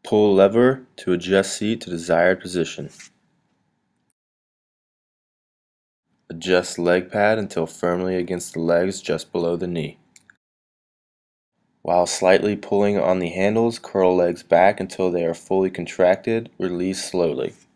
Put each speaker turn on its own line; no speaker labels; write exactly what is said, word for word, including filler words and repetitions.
Pull lever to adjust seat to desired position. Adjust leg pad until firmly against the legs just below the knee. While slightly pulling on the handles, curl legs back until they are fully contracted. Release slowly.